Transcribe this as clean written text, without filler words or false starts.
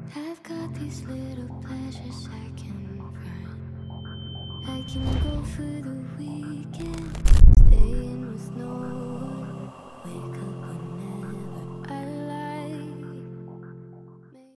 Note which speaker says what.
Speaker 1: I've got these little pleasures I can find. I can go for the weekend.